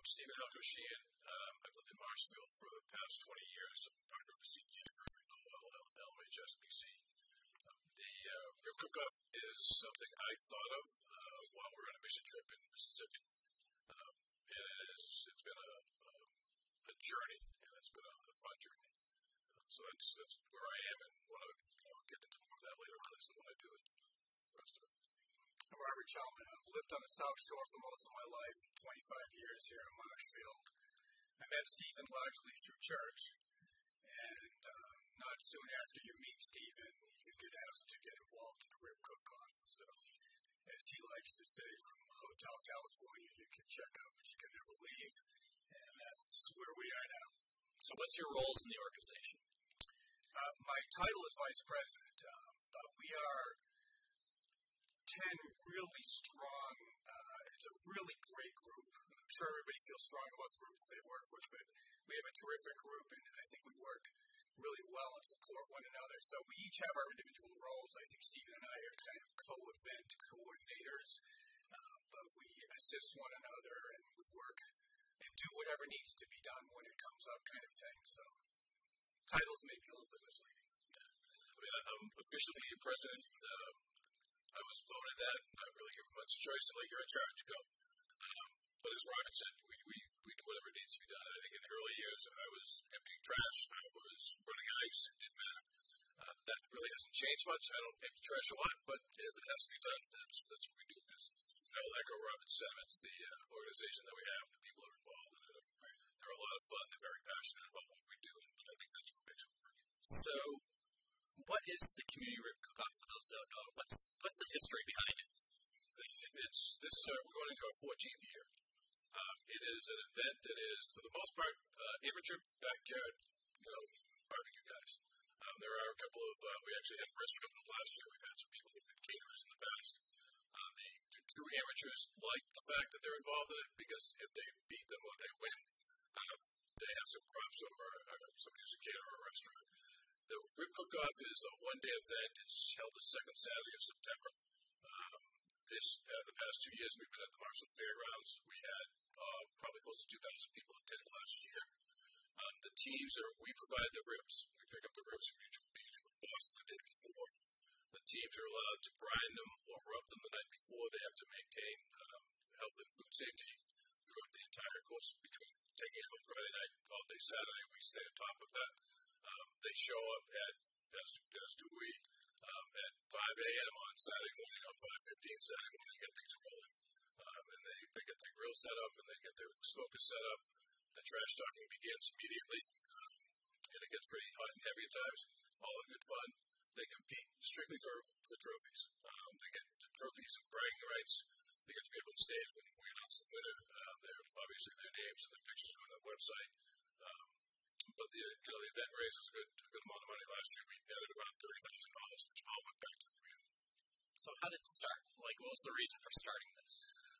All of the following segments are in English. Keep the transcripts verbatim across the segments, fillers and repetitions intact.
Stephen Halko-Sheehan. Um, I've lived in Marshfield for the past twenty years. I'm a partner of a C P A firm in L H S B C. Um, the uh, rib cook-off is something I thought of uh, while we were on a mission trip in Mississippi. Um, and it is, it's been a, a, a journey, and it's been a, a fun journey. Uh, so that's, that's where I am, and want to you know, get into more of that later on as to what I do with the rest of it. I'm Robert Kjellman. I've lived on the South Shore for most of my life, twenty-five years here in Marshfield. I met Stephen largely through church, and um, not soon after you meet Stephen, you get asked to get involved in the rib cook-off. So, as he likes to say, from Hotel California, you can check out, but you can never leave, and that's where we are now. So what's your roles in the organization? Uh, my title is Vice President, uh, but we are ten really strong, uh, it's a really great group. I'm sure everybody feels strong about the group that they work with, but we have a terrific group, and I think we work really well and support one another. So we each have our individual roles. I think Stephen and I are kind of co-event coordinators, uh, but we assist one another, and we work and do whatever needs to be done when it comes up kind of thing. So titles may be a little bit misleading. Yeah. I mean, I'm officially president. Um, I was voted that, not really given much choice, like you're in charge, go. Um, but as Robert said, we, we, we do whatever needs to be done. I think in the early years, I was emptying trash, I was running ice, it didn't matter. Uh, that really hasn't changed much. I don't empty trash a lot, but if it has to be done, that's that's what we do. Because I will echo Robert's sentiments, the uh, organization that we have, the people that are involved in it, they're a lot of fun, they're very passionate about what we do, and I think that's what makes it work. So, what is the community rib cook-off for those who don't know? What's what's the history behind it? It's this is our, we're going into our fourteenth year. Um, it is an event that is, for the most part, uh, amateur backyard, you know, barbecue guys. Um, there are a couple of uh, we actually had a restaurant last year. We've had some people who've been caterers in the past. Uh, the, the true amateurs like the fact that they're involved in it because if they beat them or they win, uh, they have some props over uh, somebody who's a caterer or a restaurant. The rib cook-off is a one-day event. It's held the second Saturday of September. Um, this uh, the past two years we've been at the Marshfield Fairgrounds. We had uh, probably close to two thousand people attend last year. Um, the teams are we provide the ribs. We pick up the ribs from Mutual Beach with Boston the day before. The teams are allowed to brine them or rub them the night before. They have to maintain um, health and food safety throughout the entire course between taking it home Friday night all day Saturday. We stay on top of that. Um, they show up at, as, as do we, um, at five a.m. on Saturday morning, on five fifteen Saturday morning, get things rolling. Um, and they, they get their grill set up, and they get their smokers set up. The trash talking begins immediately, um, and it gets pretty hot and heavy at times, all in good fun. They compete strictly for, for trophies. Um, they get the trophies and bragging rights. They get to be able to stage when we announce the winner. Um, they're obviously their names and their pictures are on the website. Um, But the you know the event raises a good a good amount of money. Last year we netted around thirty thousand dollars, which all went back to the community. So how did it start? Like, what was the reason for starting this?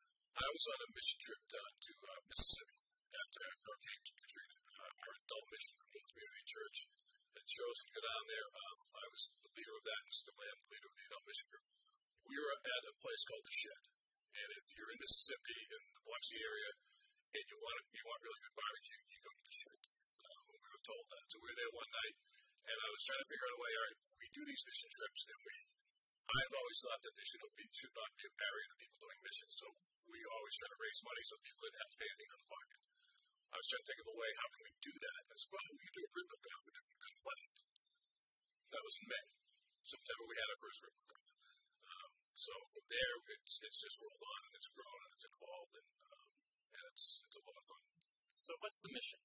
I was on a mission trip down to uh, Mississippi after Hurricane Katrina. Uh, our adult mission from the community church had chosen to go down there. Um, I was the leader of that, and still am the leader of the adult mission group. We were at a place called the Shed, and if you're in Mississippi in the Biloxi area and you want you want really good barbecue, you go to the Shed. Told that. So we were there one night, and I was trying to figure out a way. All right, we do these mission trips, and we. I've always thought that there should not be should not be a barrier to people doing missions. So we always try to raise money so people didn't have to pay anything out of pocket. I was trying to think of a way. How can we do that? And I said, well, we can do a rib cook-off, and everyone could have left. That was in May. September we had our first rib cook-off. Um, so from there, it's it's just rolled on, and it's grown, and it's evolved, and um, and it's it's a lot of fun. So what's the mission?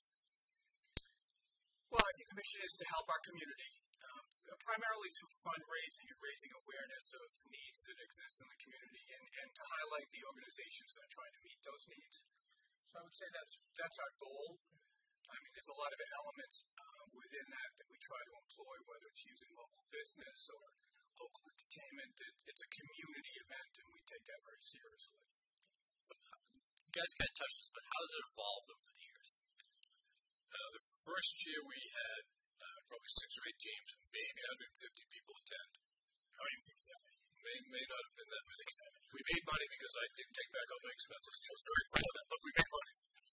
Well, I think the mission is to help our community, um, primarily through fundraising and raising awareness of needs that exist in the community and, and to highlight the organizations that are trying to meet those needs. So I would say that's that's our goal. I mean, there's a lot of elements uh, within that that we try to employ, whether it's using local business or local entertainment. It, it's a community event, and we take that very seriously. So you guys kind of touched this, but how has it evolved over the years? Uh, the first year we had uh, probably six or eight teams, and maybe one hundred fifty people attend. How many think that? May, may not have been that many. We made money because I didn't take back all my expenses. I was very proud of that. Look, we made money.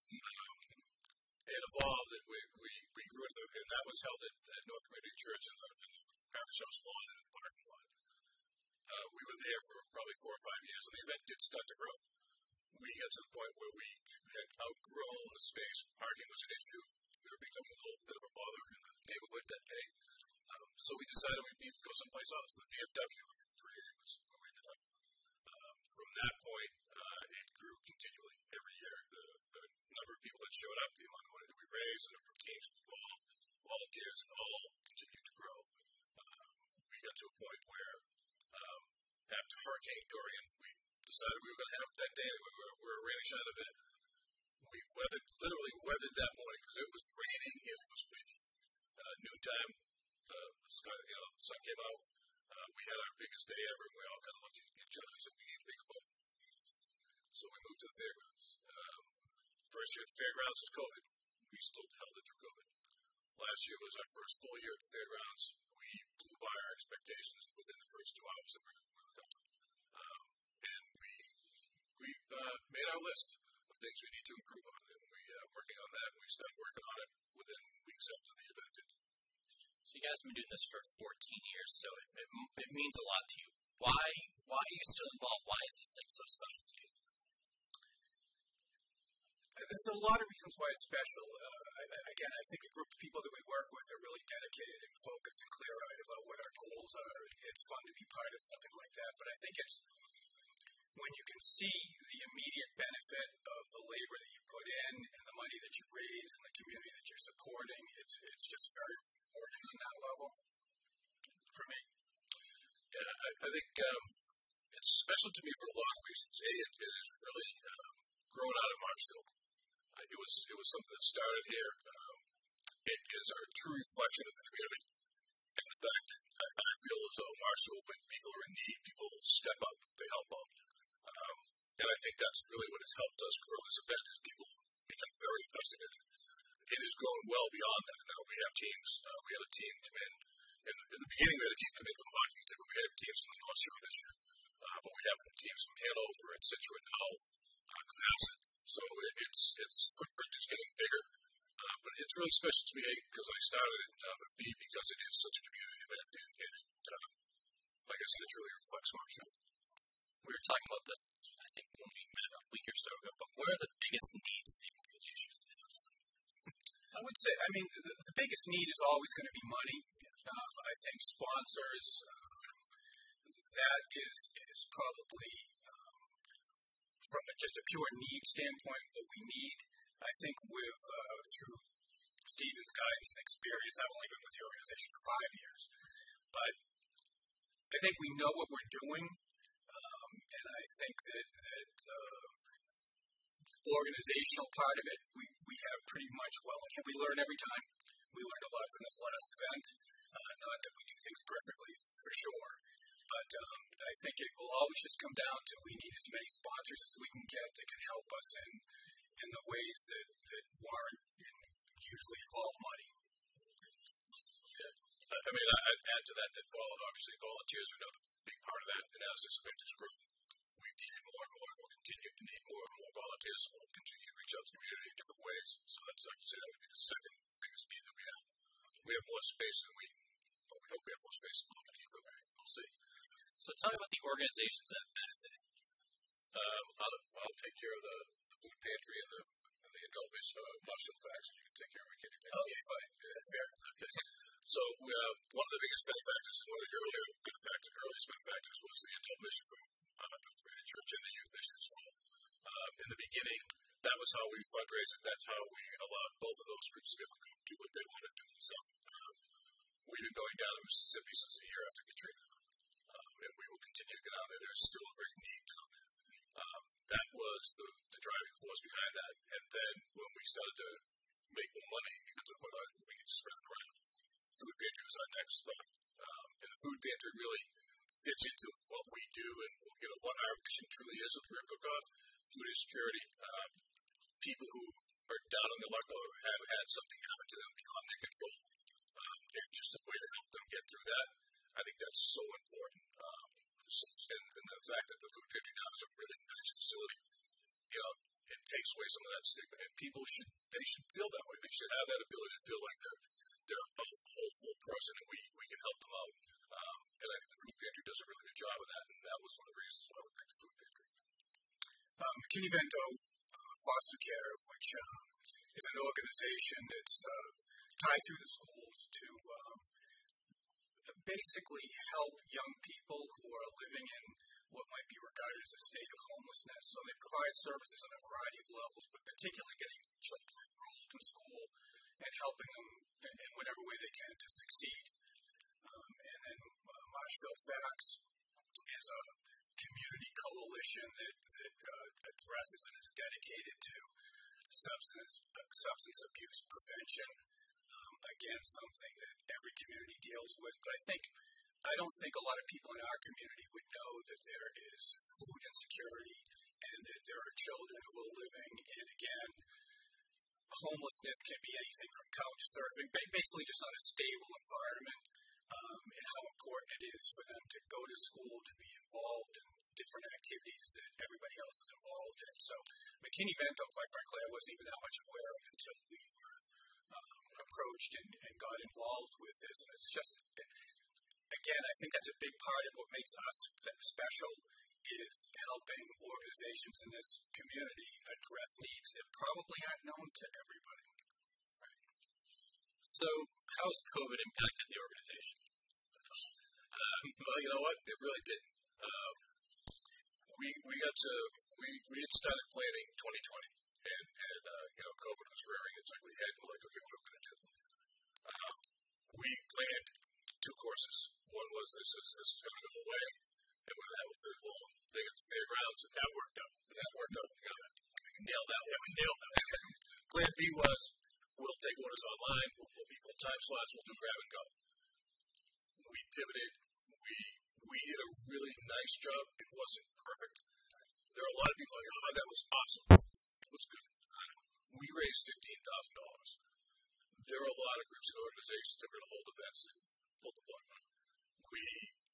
was held at, at North Community Church in the, in the parish house lawn and in the parking lot. Uh, we were there for probably four or five years, and the event did start to grow. We got to the point where we had outgrown the space. Parking was an issue. We were becoming a little bit of a bother in the neighborhood that day. Um, so we decided we needed to go someplace else. The V F W three A was where we ended up. Um, from that point, uh, it grew continually every year. The, the number of people that showed up, the amount of money that we raised, the number of teams involved, volunteers, all continued to grow. Um, we got to a point where um, after Hurricane Dorian, we decided we were going to have that day. We were, we were a rainy shine event. We weathered, literally weathered that morning because it was raining, it was windy. Uh, noontime, uh, the sky, you know, the sun came out. Uh, we had our biggest day ever, and we all kind of looked at each other and said, we need a bigger boat. So we moved to the fairgrounds. Um, first year at the fairgrounds was COVID. We still held it through COVID. Last year was our first full year at the fairgrounds. We blew by our expectations within the first two hours that we were, we were gone. Um, and we we uh, made our list of things we need to improve on, and we are uh, working on that. And we started working on it within weeks after the event ended. So you guys have been doing this for fourteen years, so it, it, it means a lot to you. Why why are you still involved? Why is this thing so special to you? There's a lot of reasons why it's special. Uh, I, again, I think the group of people that we work with are really dedicated and focused and clear-eyed about what our goals are. It's fun to be part of something like that. But I think it's when you can see the immediate benefit of the labor that you put in and the money that you raise and the community that you're supporting, it's it's just very rewarding on that level for me. Yeah, I, I think um, it's special to me for a lot of reasons. A, it, it has really um, grown out of Marshfield. Uh, it was it was something that started here. Um, it is a true reflection of the community. And in fact, I, I feel as though Marshfield, when people are in need, people step up, they help out. Um, and I think that's really what has helped us grow this event is people become very invested in it. It has grown well beyond that. Now we have teams. Uh, we had a team come in. In the, in the beginning, we had a team come in from Hockington, but we had teams from the North Shore this year. Uh, but we have teams from Hanover and Situate and Hull, uh, Cohasset. So it, it's its footprint is getting bigger. Uh, but it's really special to me, A, because I started it, um, and B, because it is such a community event. And, and it, um, like I said, it truly reflects Marshfield. We were talking about this, I think, when we met a week or so ago, but what are the biggest needs in the organization? I would say, I mean, the, the biggest need is always going to be money. Um, I think sponsors, um, that is is probably, um, from a, just a pure need standpoint, what we need. I think with, uh, through Stephen's guidance and experience, I've only been with the organization for five years, but I think we know what we're doing, um, and I think that, that the organizational part of it, we, we have pretty much well, and we learn every time. We learned a lot from this last event. Uh, not that we do things perfectly, for sure. But um, I think it will always just come down to we need as many sponsors as we can get that can help us in in the ways that, that warrant and usually involve money. Yeah. I mean, I'd add to that that obviously volunteers are another big part of that. And as this event has grown, we've needed more and more, and we'll continue to need more and more volunteers. So we'll continue to reach out to the community in different ways. So that's, like you say, that would be the second biggest need that we have. We have more space than we, well, we hope we have more space than we need, but we'll see. So tell me about the organizations that benefit. Um, I'll, I'll take care of the, the food pantry and the, and the adult uh, Marshfield Facts, and you can take care of my kitty pantry. Okay, fine. Yeah, that's fair. Okay. So we, uh, one of the biggest benefactors and one of the earlier benefactors, earliest benefactors was the adult mission from uh, North Community Church and the youth mission as well. Um, in the beginning, that was how we fundraised. That's how we allowed both of those groups to be able to do what they want to do in the summer. Um, we've been going down to Mississippi since the year after Katrina, um, and we will continue to get down there. There's still a great need down there. Um, that was the, the driving force behind that. And then when we started to make more money, we got to the point where we need to spread it around. Food pantry was our next step. Um, and the food pantry really fits into what we do and you know what our mission truly is with Rib Cook-Off, food insecurity. Um, people who are down on their luck or have had something happen to them beyond their control. Um, and just a way to help them get through that. I think that's so important. Um, and, and the fact that the food pantry now is a really nice facility, you know, it takes away some of that stigma. And people should, they should feel that way. They should have that ability to feel like they're, they're a hopeful person, and we, we can help them out. Um, and I think the food pantry does a really good job of that, and that was one of the reasons why we picked the food pantry. Um, McKinney-Vento uh, Foster Care, which um, is an organization that's uh, tied through the schools to um, basically help young people who are living in what might be regarded as a state of homelessness. So they provide services on a variety of levels, but particularly getting children enrolled in school and helping them in, in whatever way they can to succeed. Um, and then uh, Marshfield Facts is a community coalition that, that uh, addresses and is dedicated to substance, uh, substance abuse prevention. Um, again, something that every community deals with, but I think I don't think a lot of people in our community would know that there is food insecurity and that there are children who are living in, again, homelessness can be anything from couch surfing, basically just not a stable environment, um, and how important it is for them to go to school, to be involved in different activities that everybody else is involved in. So McKinney-Vento, quite frankly, I wasn't even that much aware of until we were um, approached and, and got involved with this. And it's just, again, I think that's a big part of what makes us special is helping organizations in this community address needs that probably aren't known to everybody. Right. So how has COVID impacted the organization? Um, well, you know what? It really didn't. Um, we we got to we, we had started planning twenty twenty, and and uh, you know COVID was rearing its ugly head. We're like, okay, what are we going to do? Um, we planned two courses. One was this is this is going to go away, and we're going to have a full blown thing at the fairgrounds, and that worked out. And that worked out. You know, we nailed that one. We nailed that. Plan B was we'll take orders online. We'll put people in time slots. We'll do grab and go. We pivoted. We we did a really nice job. It wasn't perfect. There are a lot of people like, oh, that was awesome. It was good. Uh, we raised fifteen thousand dollars. There are a lot of groups and organizations that were going to hold events and pull the plug. We,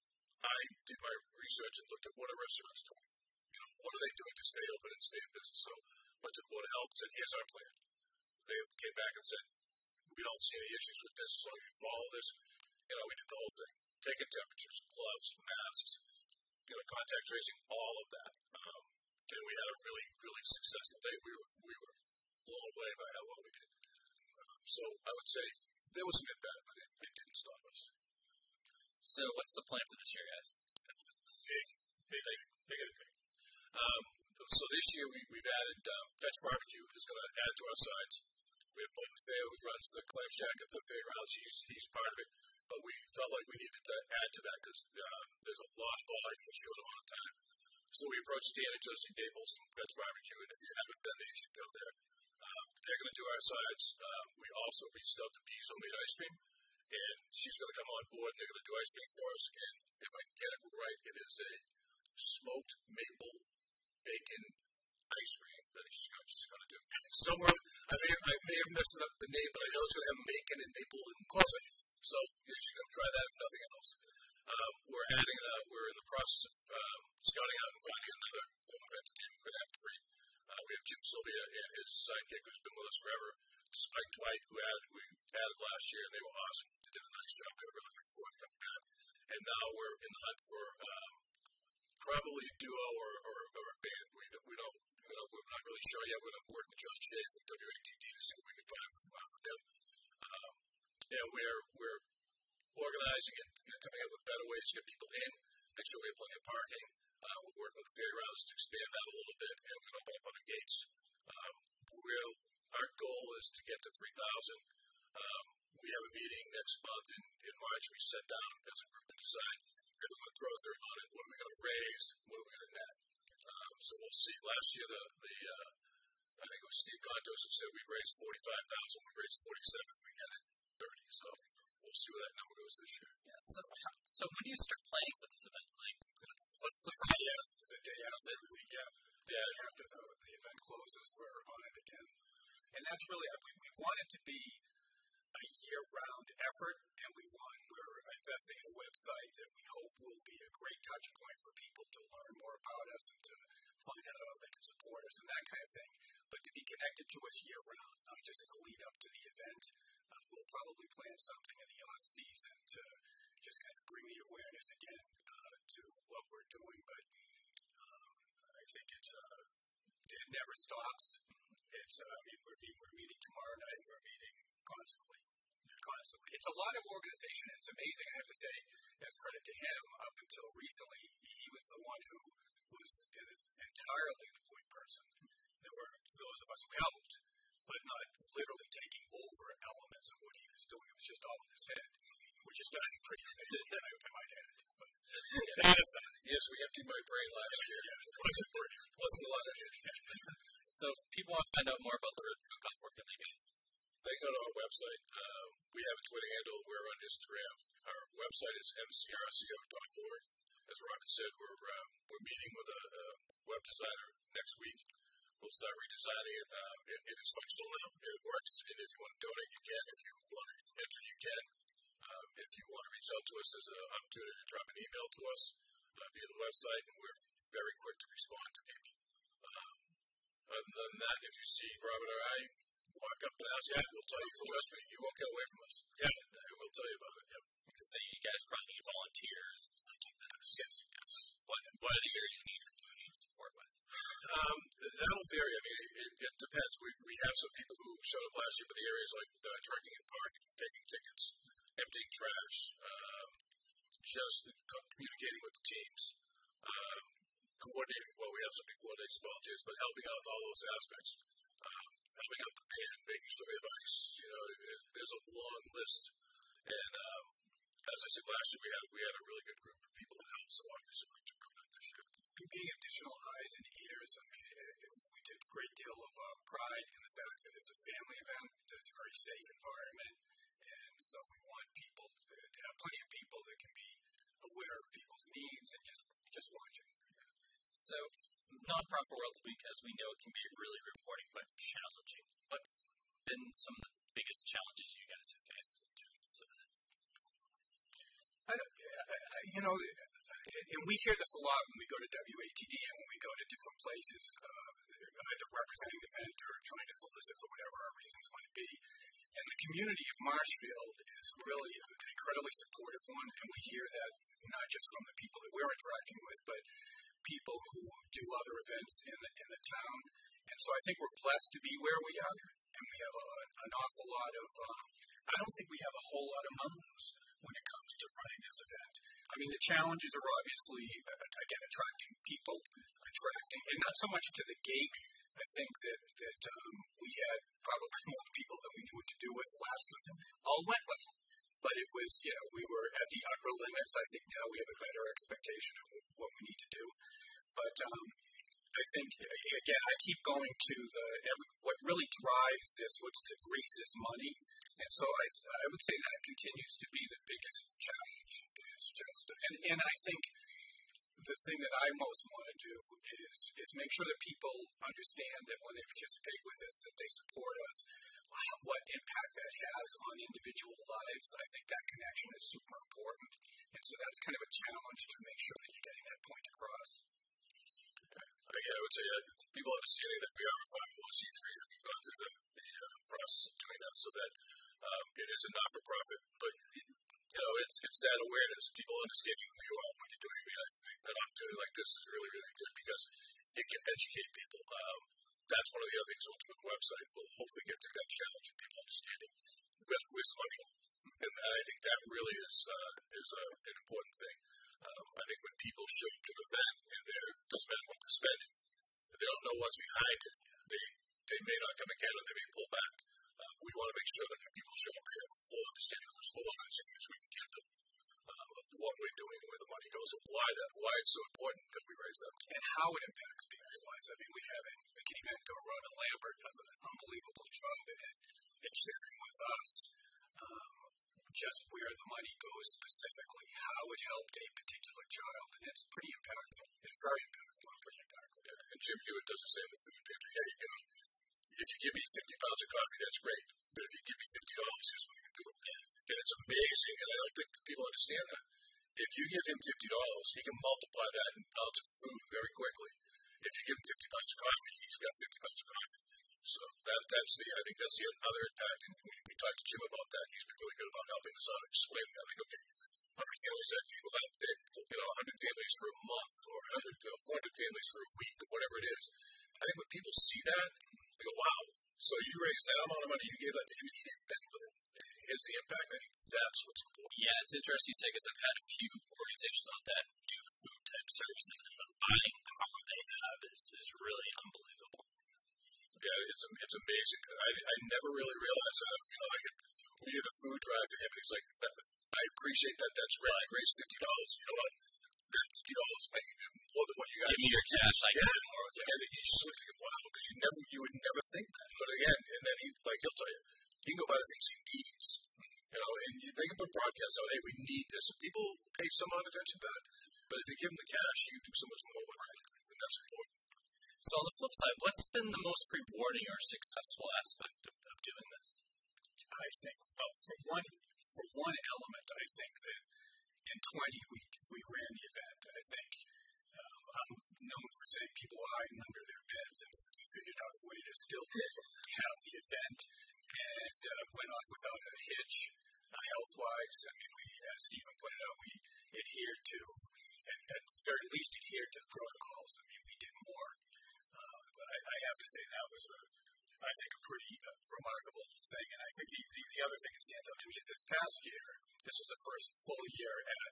I did my research and looked at what are restaurants doing. You know, what are they doing to stay open and stay in business? So went to the Board of Health and said, here's our plan. They came back and said, we don't see any issues with this as long as you follow this. You know, we did the whole thing. Taking temperatures, gloves, masks, you know, contact tracing, all of that. Um, and we had a really, really successful day. We were, we were blown away by how well we did. Um, so I would say there was some impact, but it, it didn't stop us. So what's the plan for this year, guys? Big, big, big, big, big. Um, so this year we, we've added um, Fetch Barbecue is going to add to our sides. We have Boyd Fair, who runs the clam shack at the fairgrounds. He's, he's part of it. But we felt like we needed to add to that because um, there's a lot of volume in a short amount of time. So we approached Dan and Josie Daples from Fetch Barbecue, and if you haven't been there, you should go there. Um, they're going to do our sides. Um, we also reached out to Bees Homemade Ice Cream, and she's going to come on board, and they're going to do ice cream for us. And if I get it right, it is a smoked maple bacon ice cream that she's going to do. Somewhere, I may, I may have messed up the name, but I know it's going to have bacon and maple and close. So you should come try that if nothing else. Um, we're adding, uh, we're in the process of um, scouting out and finding another form of entertainment. We're going to have three. Uh, we have Jim Sylvia and his sidekick who's been with us forever. Spike Dwight, who added, we added last year, and they were awesome. They did a nice job. They were really looking forward to coming back. And now we're in the hunt for um, probably a duo or, or, or a band. We don't, we don't, you know, we're not really sure yet. We're going to work with John Shea from W A T D to see what we can find with them. Um, and we're we're organizing and coming up with better ways to get people in, make sure we have plenty of parking. Uh, we're working with the fairgrounds to expand that a little bit, and we're going to open up other gates. Um, we'll, our goal is to get to three thousand. Um, we have a meeting next month in, in March. We sit down as a group and decide everyone throws their money. What are we going to raise? What are we going to net? Um, so we'll see. Last year, the, the uh, I think it was Steve Contos who said we'd raised forty-five thousand. We raised forty-seven. We netted thirty. So we'll see where that number goes this year. Yeah. So, how, so when do you start planning for this event? Like, what's, what's the process? Yeah, the day after we get, yeah, yeah. after the, the event closes, we're on it again. And that's really, we, we want it to be a year-round effort, and we want, we're investing in a website that we hope will be a great touch point for people to learn more about us and to find out how they can support us and that kind of thing. But to be connected to us year-round, not just as a lead-up to the event. Uh, we'll probably plan something in the off-season to just kind of bring the awareness again uh, to what we're doing. But um, I think it's uh, it never stops. It's uh, I mean we're meeting, we're meeting tomorrow night. We're meeting constantly, constantly. It's a lot of organization. It's amazing. I have to say, as credit to him, up until recently, he was the one who was entirely the point person. There were those of us who helped, but not literally taking over elements of what he was doing. It was just all in his head, which is nothing pretty good, I might add. But that aside, yes, we emptied my brain last year. Yeah, it wasn't pretty. It wasn't a lot of it. So if people want to find out more about the Road Cook-Off, where can they go? They can go to our website. Um, we have a Twitter handle. We're on Instagram. Our website is m c r c o dot org. As Robert said, we're um, we're meeting with a, a web designer next week. We'll start redesigning it. Um, it. It is functional now. It works. And if you want to donate, you can. If you want to enter, you can. Um, if you want to reach out to us, there's an opportunity to drop an email to us uh, via the website, and we're very quick to respond to people. Um, other than that, if you see Robert or I walk up and ask, yeah, we'll tell you. Trust me, you won't get away from us. Yeah, we'll tell you about it. Yep. So you guys probably need volunteers and stuff like that. Yes. yes. What, what are the areas you need who need support with? Um, that'll vary. I mean, it, it depends. We we have some people who showed up last year for the areas like uh, directing and parking, taking tickets, emptying trash, um, just communicating with the teams, um, coordinating. Well, we have somebody who coordinates the volunteers, but helping out in all those aspects. Um, helping out the band, making sure we have ice. You know, it, there's a long list. And um, as I said last year, we had we had a really good group of people that helped. So obviously, we took on that this year. And being additional eyes and ears, I mean, it, it, we take a great deal of uh, pride in the fact that it's a family event. There's a very safe environment, and so we want people to have plenty of people that can be aware of people's needs and just just watching. So, Nonprofit World Week, as we know, it can be really rewarding but challenging. What's been some of the biggest challenges you guys have faced in doing this event? I don't, I, I, you know, and we hear this a lot when we go to W A T D and when we go to different places, uh, either representing the event or trying to solicit for whatever our reasons might be. And the community of Marshfield is really an incredibly supportive one, and we hear that not just from the people that we're interacting with, but people who do other events in the, in the town. And so I think we're blessed to be where we are, and we have a, an awful lot of, um, I don't think we have a whole lot of mountains when it comes to running this event. I mean, the challenges are obviously, again, attracting people, attracting, and not so much to the gate. I think that, that um, we had probably more people than we knew what to do with last time. All went well, but it was, you know, we were at the upper limits. I think now we have a better expectation of what we need to do. But um, I think, again, I keep going to the, every, what really drives this, what's the grease is money. And so I, I would say that continues to be the biggest challenge. Is just, and, and I think the thing that I most want to do is is make sure that people understand that when they participate with us, that they support us, what impact that has on individual lives. I think that connection is super important. And so that's kind of a challenge to make sure that you're getting that point across. Okay, I would say that people understanding that we are a five oh one c three, that we've gone through the, the uh, process of doing that so that um, it is a not-for-profit, but you know, it's it's that awareness, people understanding who you are and what you're doing. I mean, I think an opportunity like this is really, really good because it can educate people. Um, that's one of the other things we'll do with the website. We'll hopefully get through that challenge of people understanding where where's money. And I think that really is uh, is uh, an important thing. Um, I think when people show up to an event and it doesn't matter what they're spending, if they don't know what's behind it, they they may not come again or they may pull back. Uh, we want to make sure that when people show up, they have a full understanding, there's full understanding which we can give them um, of what we're doing and where the money goes and why that why it's so important that we raise that. And how it impacts people's lives. I mean, we have a McKinney Mentor, Rhoda Lambert does an unbelievable job in it, in sharing with us um, just where the money goes specifically, how it helped a particular child, and it's pretty impactful. It's very impactful. Pretty impactful. Yeah. And Jim Hewitt does the same with food pantry. Yeah, you know, if you give me fifty pounds of coffee, that's great. But if you give me fifty dollars, here's what you can do with it. And it's amazing, and I don't think people understand that. If you give him fifty dollars, he can multiply that in pounds of food very quickly. If you give him fifty pounds of coffee, he's got fifty pounds of coffee. So that that's the I think that's the other impact. And we, we talked to Jim about that. He's been really good about helping us out and explaining that. Like, okay, how many families that feed? Well, that they, you know, one hundred families for a month or one hundred, you know, four hundred families for a week or whatever it is. I think when people see that, they go, wow. So you raised that amount of money, you gave that to him, he didn't benefit it. Here's the impact. I think that's what's important. Yeah, it's interesting you say because I've had a few organizations on that do food type services, and the buying power they have is, is really unbelievable. Yeah, it's it's amazing. I, I never really realized that. You know, I could, we did a food drive for him, and he's like, I appreciate that. That's great. I raised fifty dollars. You know what? That fifty dollars is making more than what you guys. Give me your cash. I yeah. can do more with it. And you just sort of think, wow, because you never, you would never think that. But again, and then he, like he'll tell you, he can go buy the things he needs. You know, and you, they can put broadcasts out, hey, we need this. And people pay some amount of attention to that. But if you give them the cash, you can do so much more with it. And that's important. So on the flip side, what's been the most rewarding or successful aspect of, of doing this? I think, well, for one, for one element, I think that in twenty we we ran the event. I think um, I'm known for saying people were hiding under their beds, and we figured out a way to still have the event, and uh, went off without a hitch, uh, health-wise. I mean, we, as Stephen pointed out, we adhered to, and at the very least, adhered to the protocols. I mean, we did more. Uh, but I, I have to say that was a, I think, a pretty uh, remarkable thing. And I think the, the, the other thing that stands out to me is this past year, this was the first full year at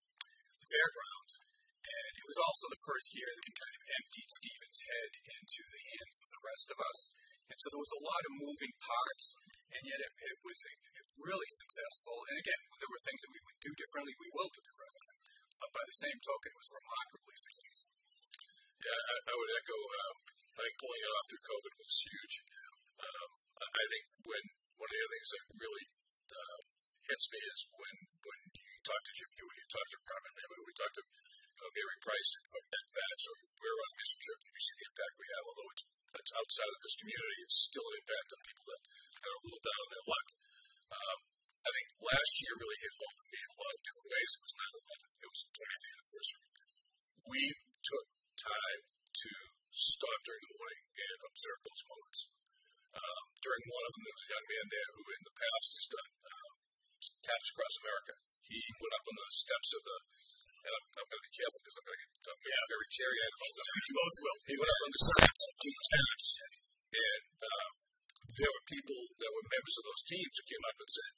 the fairgrounds. And it was also the first year that we kind of emptied Stephen's head into the hands of the rest of us. And so there was a lot of moving parts, and yet it, it was a, it really successful. And again, there were things that we would do differently, we will do differently. But by the same token, it was remarkably successful. Yeah, I, I would echo, um, I think pulling it off through COVID was huge. Um, I, I think when one of the other things that really uh, hits me is when, when you talk to Jim Hewitt, you talk to Robert Kjellman, we talk to uh, Mary Price at, at V A D S, or we're on a mission trip and we see the impact we have, although it's, it's outside of this community, it's still an impact on people that, that are a little down on their luck. Um, I think last year really hit home for me in a lot of different ways. It was nine eleven. It was the twentieth anniversary. We took time to stop during the morning and observe those moments. Um, during one of them, there was a young man there who in the past has done um, Taps Across America. He went up on the steps of the, and I'm, I'm going to be careful because I'm going to get I'm yeah. very teary-eyed about this. You both will. He went up on the steps and he taps, and um, there were people that were members of those teams who came up and said,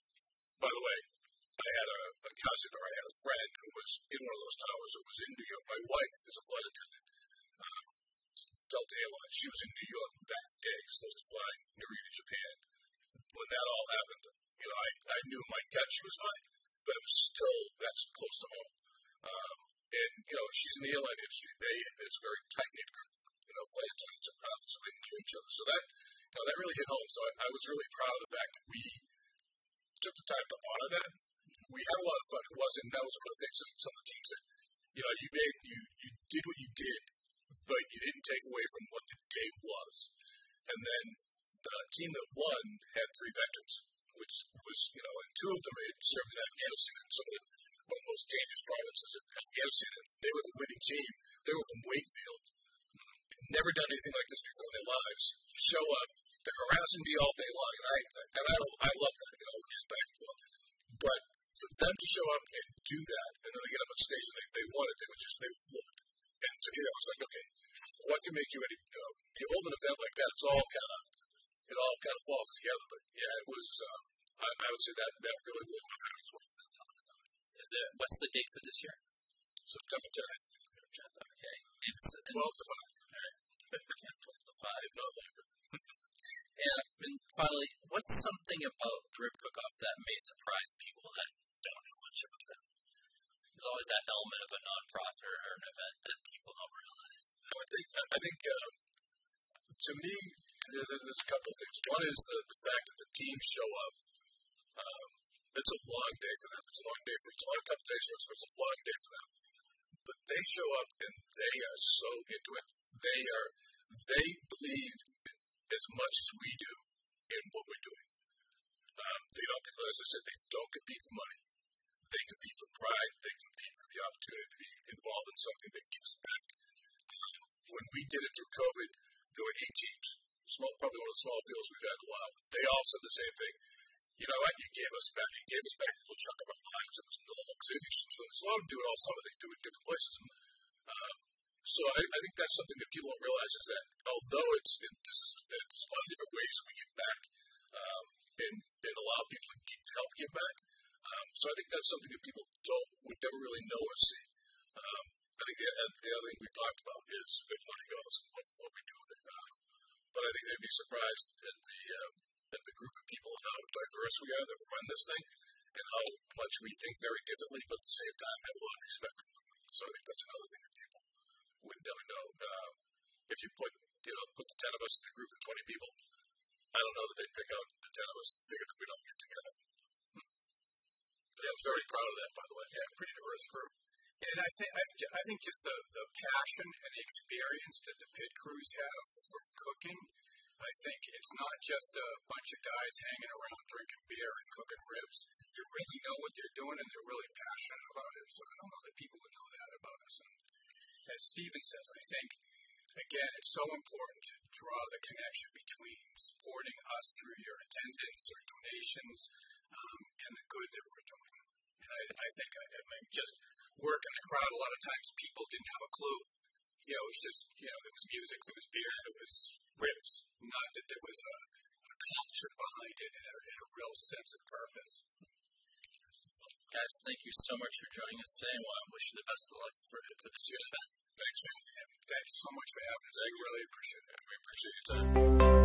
by the way, I had a, a cousin or I had a friend who was in one of those towers who was in New York. My wife is a flight attendant. Um, Delta Airlines. She was in New York that day, supposed to fly Nuri to Japan. When that all happened, you know, I, I knew in my gut she was fine, but it was still, that's close to home. Um, and, you know, she's in the airline industry. They, it's a very tight-knit group. You know, flight attendants are pilots, so they knew each other. So that, you know, that really hit home. So I, I was really proud of the fact that we took the time to honor that. We had a lot of fun. It wasn't, that was one of the things that some of the teams said, you know, you made, you, you did what you did, but you didn't take away from what the day was. And then the team that won had three veterans, which was, you know, and two of them had served in Afghanistan, and some of the, one of the most dangerous provinces in Afghanistan, and they were the winning team. They were from Wakefield. Never done anything like this before in their lives. Show up, they're harassing me all day long, and I, and I, don't, I love that, you know, we're getting back and forth. But for them to show up and do that, and then they get up on stage and they, they won it, they were just, they were floored. And to me, that was like, okay, what can make you any, you know, you hold an event like that, it's all kind of, it all kind of falls together. But yeah, it was, um, I, I would say that, that really blew my mind as well. That's awesome. Is it, what's the date for this year? September tenth. Okay. It's twelve to five. All right. twelve to five. No longer. And, and finally, what's something about the rib cook-off that may surprise people that don't know much about that? There's always that element of a non-profit or an event that people don't realize. I would think, I think, um, to me, there, there's a couple of things. One is the, the fact that the teams show up. Um, it's a long day for them. It's a long day for, it's a long couple days for us, but it's a long day for them. But they show up and they are so into it. They are, they believe as much as we do in what we're doing. Um, they don't, as I said, they don't compete for money. They compete for pride. They compete for the opportunity to be involved in something that gives back. Um, when we did it through COVID, there were eight teams, small, probably one of the smallest fields we've had in a while. They all said the same thing. You know what? You gave us back. You gave us back a little chunk of our lives. It was normal because they used to do it. A lot of them do it all summer. They do it in different places. Um, so I, I think that's something that people don't realize is that although it's it, this is an event, there's a lot of different ways we give back um, and, and allow people to, keep, to help give back. Um, so I think that's something that people don't would never really know or see. Um, I think the, the other thing we've talked about is where the money goes and what, what we do with it. Um, but I think they'd be surprised at the um, at the group of people and how diverse we are that run this thing and how much we think very differently, but at the same time have a lot of respect for them. So I think that's another thing that people would never know. Um, if you put you know put the ten of us in the group of twenty people, I don't know that they'd pick out the ten of us and figure that we don't get together. Hmm. Yeah, I was very proud of that, by the way. Yeah, pretty diverse group. And I think I, I think just the, the passion and the experience that the pit crews have for cooking, I think it's not just a bunch of guys hanging around drinking beer and cooking ribs. You really know what they're doing and they're really passionate about it. So I don't know that people would know that about us. And as Stephen says, I think, again, it's so important to draw the connection between supporting us through your attendance or donations um, and the good that we're doing. And I, I think, I, I mean, just work in the crowd, a lot of times people didn't have a clue. You know, it's just, you know, there was music, there was beer, there was ribs. Not that there was a, a culture behind it and a, and a real sense of purpose. Guys, thank you so much for joining us today. I want to wish you the best of luck for, for this year's event. Thanks, and thank you so much for having us. We really appreciate it. We appreciate your time.